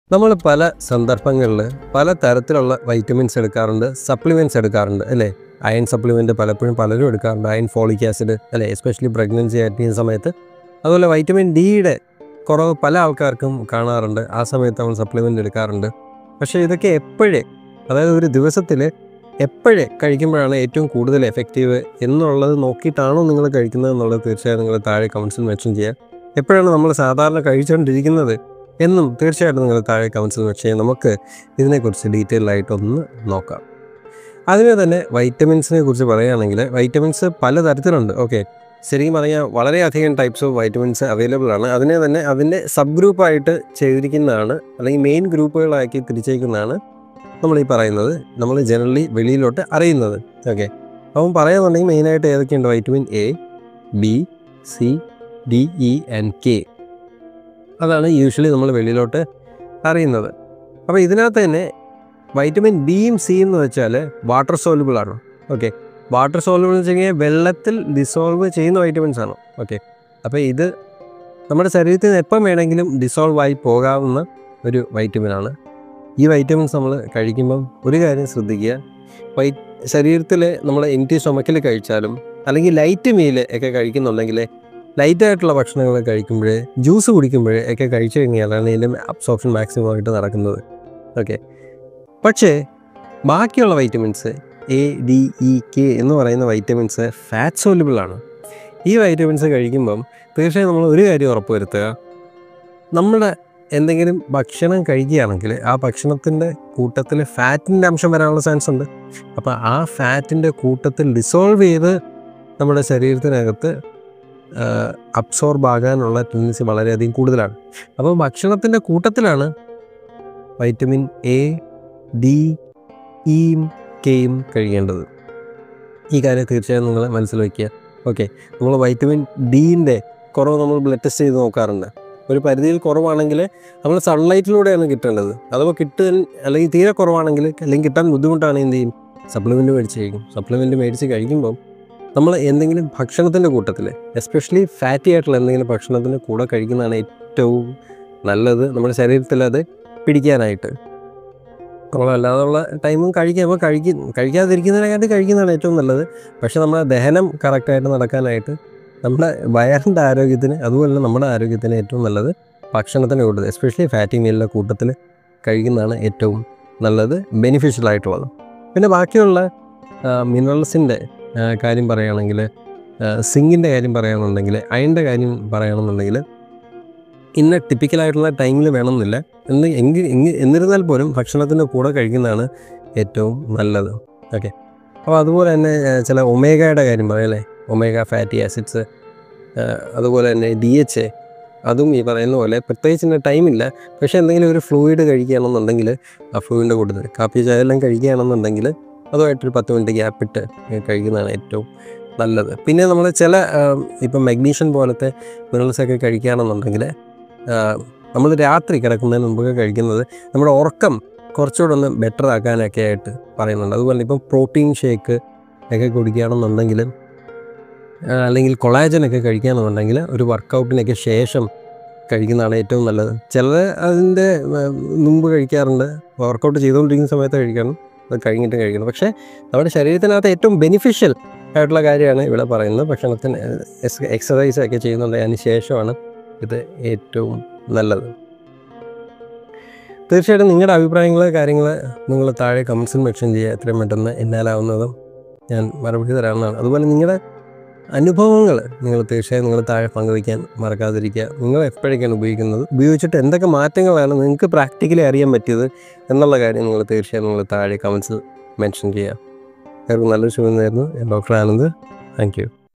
നമ്മൾ പല സന്ദർഭങ്ങളിൽ പല തരത്തിലുള്ള വൈറ്റമിൻസ് എടുക്കാറുണ്ട്, സപ്ലിമെൻറ്റ്സ് എടുക്കാറുണ്ട് അല്ലേ. അയൺ സപ്ലിമെൻറ്റ് പലപ്പോഴും പലരും എടുക്കാറുണ്ട്, അയൺ ഫോളിക് ആസിഡ് അല്ലേ, എസ്പെഷ്യലി പ്രഗ്നൻസി ആയിരിക്കുന്ന സമയത്ത്. അതുപോലെ വൈറ്റമിൻ ഡിയുടെ കുറവ് പല ആൾക്കാർക്കും കാണാറുണ്ട്, ആ സമയത്ത് നമ്മൾ സപ്ലിമെൻറ്റ് എടുക്കാറുണ്ട്. പക്ഷേ ഇതൊക്കെ അതായത് ഒരു ദിവസത്തിൽ എപ്പോഴേ കഴിക്കുമ്പോഴാണ് ഏറ്റവും കൂടുതൽ എഫക്റ്റീവ് എന്നുള്ളത് നോക്കിയിട്ടാണോ നിങ്ങൾ കഴിക്കുന്നത് എന്നുള്ളത് തീർച്ചയായും നിങ്ങൾ താഴെ കമൻസിൽ മെൻഷൻ ചെയ്യുക. എപ്പോഴാണ് നമ്മൾ സാധാരണ കഴിച്ചുകൊണ്ടിരിക്കുന്നത് എന്നും തീർച്ചയായിട്ടും നിങ്ങൾ താഴെ കമൻസിൽ മെൻഷൻ ചെയ്യാം. നമുക്ക് ഇതിനെക്കുറിച്ച് ഡീറ്റെയിൽ ആയിട്ടൊന്ന് നോക്കാം. അതിന് തന്നെ വൈറ്റമിൻസിനെ കുറിച്ച് പറയുകയാണെങ്കിൽ വൈറ്റമിൻസ് പലതരത്തിലുണ്ട്. ഓക്കെ, ശരിക്കും പറഞ്ഞാൽ വളരെയധികം ടൈപ്സ് ഓഫ് വൈറ്റമിൻസ് അവൈലബിൾ ആണ്. അതിനെ തന്നെ അതിൻ്റെ സബ് ഗ്രൂപ്പായിട്ട് ചെയ്തിരിക്കുന്നതാണ്, അല്ലെങ്കിൽ മെയിൻ ഗ്രൂപ്പുകളാക്കി തിരിച്ചേക്കുന്നതാണ് നമ്മൾ ഈ പറയുന്നത്, നമ്മൾ ജനറലി വെളിയിലോട്ട് അറിയുന്നത്. ഓക്കെ, അപ്പം പറയുകയാണെന്നുണ്ടെങ്കിൽ മെയിനായിട്ട് ഏതൊക്കെയുണ്ട്? Vitamin A, B, C, D, E and K. അതാണ് യൂഷ്വലി നമ്മൾ വെളിയിലോട്ട് അറിയുന്നത്. അപ്പോൾ ഇതിനകത്ത് തന്നെ വൈറ്റമിൻ ബിയും സിയും എന്ന് വെച്ചാൽ വാട്ടർ സോലുബിൾ ആണ്. ഓക്കെ, വാട്ടർ സോലുബിൾ എന്ന് വെച്ച് കഴിഞ്ഞാൽ വെള്ളത്തിൽ ഡിസോൾവ് ചെയ്യുന്ന വൈറ്റമിൻസ് ആണ്. ഓക്കെ, അപ്പോൾ ഇത് നമ്മുടെ ശരീരത്തിൽ നിന്ന് എപ്പം വേണമെങ്കിലും ഡിസോൾവ് ആയി പോകാവുന്ന ഒരു വൈറ്റമിനാണ്. ഈ വൈറ്റമിൻസ് നമ്മൾ കഴിക്കുമ്പം ഒരു കാര്യം ശ്രദ്ധിക്കുക, ശരീരത്തിൽ നമ്മൾ എംപ്റ്റി സ്റ്റൊമക്കിൽ കഴിച്ചാലും അല്ലെങ്കിൽ ലൈറ്റ് മീൽ ഒക്കെ കഴിക്കുന്നുണ്ടെങ്കിൽ, ലൈറ്റായിട്ടുള്ള ഭക്ഷണങ്ങൾ കഴിക്കുമ്പോൾ, ജ്യൂസ് കുടിക്കുമ്പോൾ ഒക്കെ കഴിച്ചു കഴിഞ്ഞാലാണ് ഇതിൻ്റെ അബ്സോർപ്ഷൻ മാക്സിമം ആയിട്ട് നടക്കുന്നത്. ഓക്കെ, പക്ഷേ ബാക്കിയുള്ള vitamins A, D, E, K എന്ന് പറയുന്ന വൈറ്റമിൻസ് ഫാറ്റ് സോലുബിളാണ്. ഈ വൈറ്റമിൻസ് കഴിക്കുമ്പം തീർച്ചയായും നമ്മൾ ഒരു കാര്യം ഉറപ്പ് വരുത്തുക, നമ്മുടെ എന്തെങ്കിലും ഭക്ഷണം കഴിക്കുകയാണെങ്കിൽ ആ ഭക്ഷണത്തിൻ്റെ കൂട്ടത്തിൽ ഫാറ്റിൻ്റെ അംശം വരാനുള്ള ചാൻസ് ഉണ്ട്. അപ്പോൾ ആ ഫാറ്റിൻ്റെ കൂട്ടത്തിൽ ഡിസോൾവ് ചെയ്ത് നമ്മുടെ ശരീരത്തിനകത്ത് അബ്സോർബ് ആകാനുള്ള ടെൻഡൻസി വളരെയധികം കൂടുതലാണ്. അപ്പോൾ ഭക്ഷണത്തിൻ്റെ കൂട്ടത്തിലാണ് വൈറ്റമിൻ എ, ഡി, ഇയും കെയും കഴിക്കേണ്ടത്. ഈ കാര്യം തീർച്ചയായും നിങ്ങൾ മനസ്സിൽ വയ്ക്കുക. ഓക്കെ, നമ്മൾ വൈറ്റമിൻ ഡിൻ്റെ കുറവ് നമ്മൾ ബ്ലഡ് ടെസ്റ്റ് ചെയ്ത് നോക്കാറുണ്ട്. ഒരു പരിധിയിൽ കുറവാണെങ്കിൽ നമ്മൾ സൺലൈറ്റിലൂടെയാണ് കിട്ടേണ്ടത്. അഥവാ അല്ലെങ്കിൽ തീരെ കുറവാണെങ്കിൽ, അല്ലെങ്കിൽ കിട്ടാൻ ബുദ്ധിമുട്ടാണ്, എന്ത് ചെയ്യും? സപ്ലിമെൻറ്റ് മേടിച്ച് കഴിക്കും. സപ്ലിമെൻറ്റ് മേടിച്ച് കഴിക്കുമ്പം നമ്മൾ എന്തെങ്കിലും ഭക്ഷണത്തിൻ്റെ കൂട്ടത്തിൽ, എസ്പെഷ്യലി ഫാറ്റി ആയിട്ടുള്ള എന്തെങ്കിലും ഭക്ഷണത്തിൻ്റെ കൂടെ കഴിക്കുന്നതാണ് ഏറ്റവും നല്ലത് നമ്മുടെ ശരീരത്തിൽ അത് പിടിക്കാനായിട്ട്. നമ്മളല്ലാതുള്ള ടൈമും കഴിക്കാതിരിക്കുന്നതിനെക്കാട്ടി കഴിക്കുന്നതാണ് ഏറ്റവും നല്ലത്. പക്ഷേ നമ്മുടെ ദഹനം കറക്റ്റായിട്ട് നടക്കാനായിട്ട്, നമ്മുടെ വയറിൻ്റെ ആരോഗ്യത്തിന്, അതുപോലെ നമ്മുടെ ആരോഗ്യത്തിന് ഏറ്റവും നല്ലത് ഭക്ഷണത്തിൻ്റെ കൂട്ടത്തിൽ, എസ്പെഷ്യലി ഫാറ്റി മീലിൻ്റെ കൂട്ടത്തിൽ കഴിക്കുന്നതാണ് ഏറ്റവും നല്ലത്, ബെനിഫിഷ്യലായിട്ടുള്ളത്. പിന്നെ ബാക്കിയുള്ള മിനറൽസിൻ്റെ കാര്യം പറയുകയാണെങ്കിൽ, സിങ്കിൻ്റെ കാര്യം പറയുകയാണെന്നുണ്ടെങ്കിൽ, അയണിൻ്റെ കാര്യം പറയുകയാണെന്നുണ്ടെങ്കിൽ ഇന്ന ടിപ്പിക്കലായിട്ടുള്ള ടൈമിൽ വേണമെന്നില്ല. എന്നിരുന്നാൽ പോലും ഭക്ഷണത്തിൻ്റെ കൂടെ കഴിക്കുന്നതാണ് ഏറ്റവും നല്ലത്. ഓക്കെ, അപ്പോൾ അതുപോലെ തന്നെ ചില ഒമേഗയുടെ കാര്യം പറയാം അല്ലേ, ഒമേഗ ഫാറ്റി ആസിഡ്സ്, അതുപോലെ തന്നെ DHA, അതും ഈ പറയുന്ന പോലെ പ്രത്യേകിച്ച് ടൈമില്ല. പക്ഷേ എന്തെങ്കിലും ഒരു ഫ്ലൂയിഡ് കഴിക്കുകയാണെന്നുണ്ടെങ്കിൽ ആ ഫ്ലൂയിഡിൻ്റെ കൂട്ടത്തിൽ കാപ്പി ചായ എല്ലാം കഴിക്കുകയാണെന്നുണ്ടെങ്കിൽ അതുമായിട്ടൊരു 10 മിനിറ്റ് ഗ്യാപ്പിട്ട് കഴിക്കുന്നതാണ് ഏറ്റവും നല്ലത്. പിന്നെ നമ്മൾ ചില ഇപ്പം മഗ്നീഷ്യം പോലത്തെ മിനറൽസൊക്കെ കഴിക്കുകയാണെന്നുണ്ടെങ്കിൽ നമ്മൾ രാത്രി കിടക്കുന്നതിന് മുമ്പൊക്കെ കഴിക്കുന്നത് നമ്മുടെ ഉറക്കം കുറച്ചുകൂടെ ഒന്ന് ബെറ്റർ ആക്കാനൊക്കെ ആയിട്ട് പറയുന്നുണ്ട്. അതുപോലെ ഇപ്പം പ്രോട്ടീൻ ഷേക്ക് ഒക്കെ കുടിക്കുകയാണെന്നുണ്ടെങ്കിൽ, അല്ലെങ്കിൽ കൊളാജനൊക്കെ കഴിക്കുകയാണെന്നുണ്ടെങ്കിൽ ഒരു വർക്കൗട്ടിനൊക്കെ ശേഷം കഴിക്കുന്നതാണ് ഏറ്റവും നല്ലത്. ചിലർ അതിൻ്റെ മുമ്പ് കഴിക്കാറുണ്ട്, വർക്കൗട്ട് ചെയ്തുകൊണ്ടിരിക്കുന്ന സമയത്ത് കഴിക്കണം, അത് കഴിഞ്ഞിട്ട് കഴിക്കണം. പക്ഷേ നമ്മുടെ ശരീരത്തിനകത്ത് ഏറ്റവും ബെനിഫിഷ്യൽ ആയിട്ടുള്ള കാര്യമാണ് ഇവിടെ പറയുന്നത്. ഭക്ഷണത്തിന് എക്സസൈസ് ഒക്കെ ചെയ്യുന്നുണ്ടെങ്കിൽ അതിന് ശേഷമാണ് ഇത് ഏറ്റവും നല്ലത്. തീർച്ചയായിട്ടും നിങ്ങളുടെ അഭിപ്രായങ്ങൾ, കാര്യങ്ങൾ നിങ്ങൾ താഴെ കമൻസിൽ മെൻഷൻ ചെയ്യുക. എത്രയും പെട്ടെന്ന് എന്നാലാവുന്നതും ഞാൻ മറുപടി തരാവുന്നതാണ്. അതുപോലെ നിങ്ങളുടെ അനുഭവങ്ങൾ നിങ്ങൾ തീർച്ചയായും നിങ്ങൾ താഴെ പങ്കുവയ്ക്കാൻ മറക്കാതിരിക്കുക. നിങ്ങൾ എപ്പോഴൊക്കെയാണ് ഉപയോഗിച്ചിട്ട് എന്തൊക്കെ മാറ്റങ്ങളാണ് നിങ്ങൾക്ക് പ്രാക്ടിക്കലി അറിയാൻ പറ്റിയത് എന്നുള്ള കാര്യം നിങ്ങൾ തീർച്ചയായും നിങ്ങൾ താഴെ കമൻസിൽ മെൻഷൻ ചെയ്യുക. നല്ലൊരു ശുഭം നേരുന്നു. ഞാൻ ഡോക്ടർ ആനന്ദ്. Thank you.